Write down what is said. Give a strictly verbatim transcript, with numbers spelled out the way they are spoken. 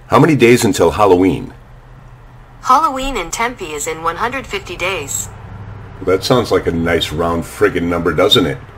How many days until Halloween? Halloween in Tempe is in one hundred fifty days. That sounds like a nice round friggin' number, doesn't it?